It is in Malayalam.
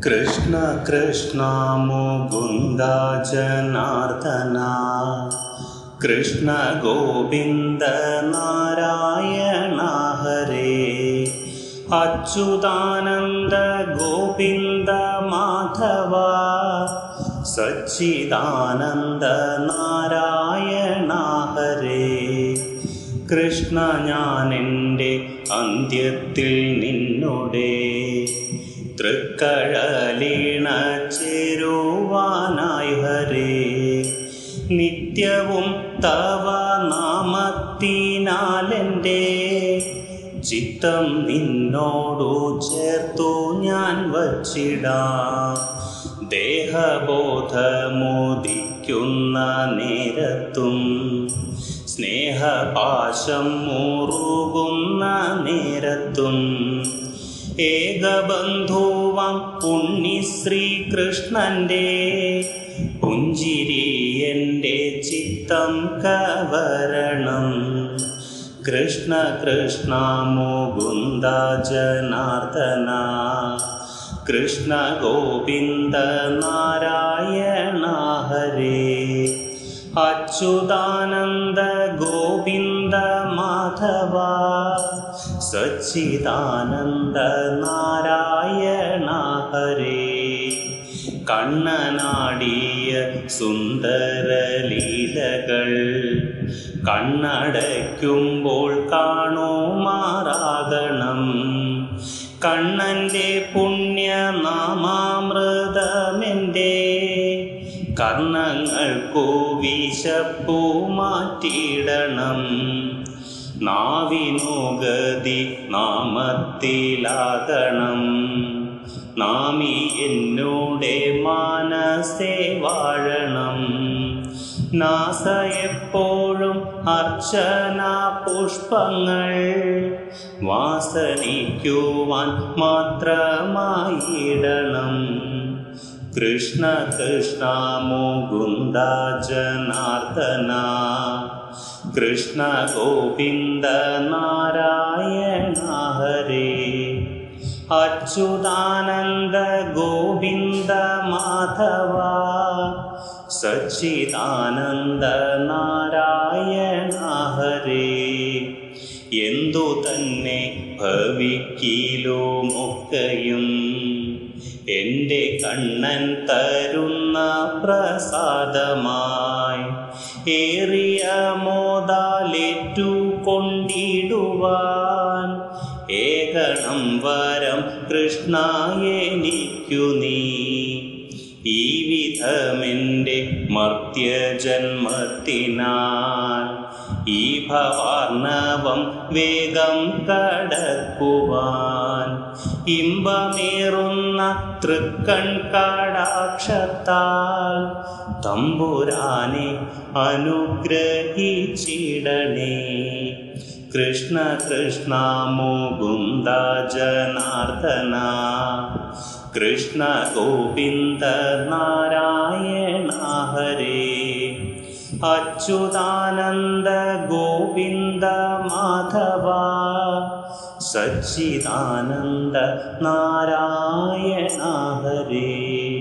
कृष्ण कृष्ण मुकुन्द जनार्दन कृष्ण गोविन्द नारायण हरे अच्युतानन्द गोविन्द माधव सच्चिदानन्द नारायण हरे कृष्ण ഞാനെൻ്റെ അന്ത്യത്തിൽ നിന്നോടെ തൃക്കഴലീണ ചേരുവാനായി ഹരേ നിത്യവും തവ നാമത്തിനാലെൻ്റെ ചിത്തം നിന്നോടു ചേർത്തു ഞാൻ വച്ചിടാം ദേഹബോധമോദിക്കുന്ന നേരത്തും സ്നേഹപാശം മുറുകുന്ന നേരത്തും ഏകബന്ധുവാം ഉണ്ണി ശ്രീകൃഷ്ണന്റെ പുഞ്ചിരി എൻ്റെ ചിത്തം കവരണം കൃഷ്ണ കൃഷ്ണ മുകുന്ദ ജനാർദന കൃഷ്ണ ഗോവിന്ദ നാരായണ ഹരേ അച്യുതാനന്ദ ഗോവിന്ദ മാധവ സച്ചിദാനന്ദ നാരായണ ഹരേ കണ്ണനാടിയ സുന്ദര ലീലകൾ കണ്ണടയ്ക്കുമ്പോൾ കാണുമാറാകണം കണ്ണൻ്റെ പുണ്യനാമാമൃതമെൻ്റെ കർണങ്ങൾക്കു വിശപ്പു മാറ്റിയിടണം നാവിനു ഗതി നാമത്തിലാകണം നാമി എന്നോടെ മാനസേ വാഴണം നാസ എപ്പോഴും അർച്ചന പുഷ്പങ്ങൾ വാസനിക്കുവാൻ മാത്രമായിടണം കൃഷ്ണ കൃഷ്ണ മുകുന്ദ ജനാർദന കൃഷ്ണ ഗോവിന്ദ നാരായണ ഹരേ അച്യുതാനന്ദ ഗോവിന്ദ മാധവ സച്ചിദാനന്ദ നാരായണ ഹരേ എന്തു തന്നെ ഭവിക്കിലുമൊക്കെയും എൻ്റെ കണ്ണൻ തരുന്ന പ്രസാദമായി ഏറിയ മോദാലേറ്റു കൊണ്ടിടുവാൻ ഏകണം വരം കൃഷ്ണ എനിക്കു നീ ഈ വിധമെൻ്റെ മർത്യജന്മത്തിനാൽ ഈ ഭവാർണവം വേഗം കടക്കുവാൻ ഇമ്പമേറുന്ന തൃക്കൺ കടാക്ഷത്താൽ തമ്പുരാനെ അനുഗ്രഹിച്ചിടണേ കൃഷ്ണ കൃഷ്ണ മുകുന്ദ ജനാർദന കൃഷ്ണ ഗോവിന്ദ നാരായണ ഹരേ അച്യുതാനന്ദ ഗോവിന്ദ മാധവ സച്ചിദാനന്ദ നാരായണ ഹരേ